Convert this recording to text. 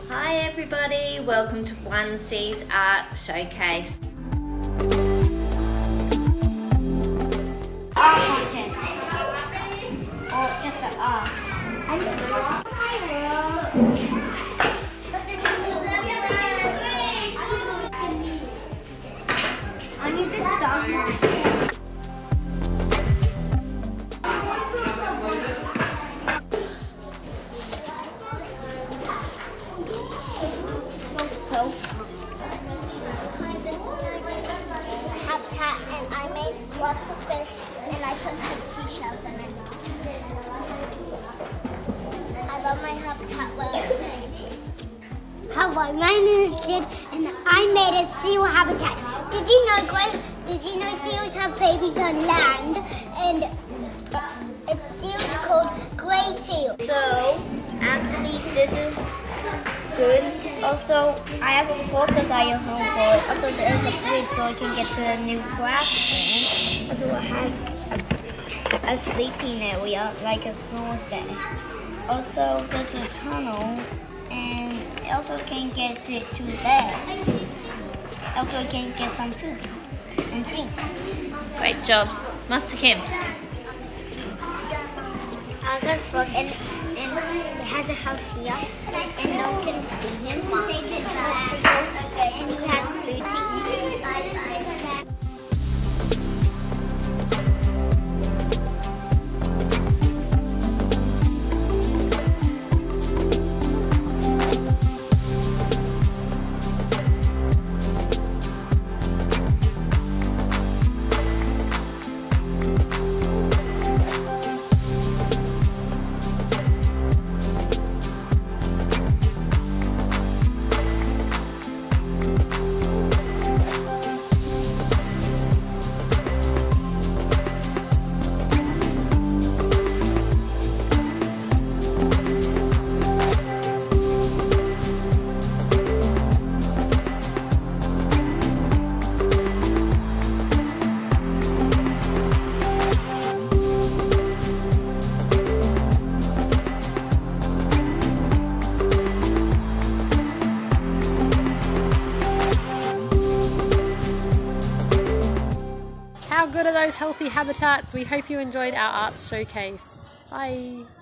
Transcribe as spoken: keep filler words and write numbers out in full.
Hi everybody, welcome to one C's Art Showcase. Art contest. Or just an art. I need to stop. Habitat, and I made lots of fish, and I put some seashells in it. I love my habitat well. Hello, my name is Jid, and I made a seal habitat. Did you know, Grace? Did you know seals have babies on land? And it's seals called grey seal. So, Anthony, this is good. Also, I have a crocodile home for it. Also, there is a bridge so I can get to a new grassland. Also, it has a, a sleeping area, like a snow's day. Also, there's a tunnel, and it also can get it to there. Also, it can get some food and drink. Great job, Master Kim. I got frog, and, and it has a house here, and no one can see him. And he has food to eat. How good are those healthy habitats? We hope you enjoyed our art showcase. Bye.